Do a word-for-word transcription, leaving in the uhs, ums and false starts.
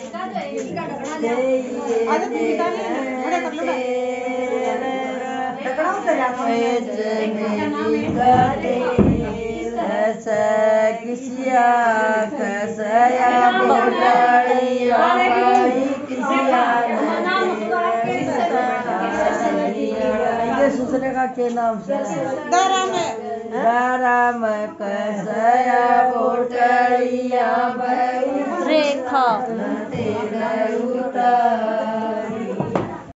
किसिया कसया बोलिया किसिया ये दूसरे का के नाम से दाराम दाराम कसया बोलिया रेखा तेरे उतर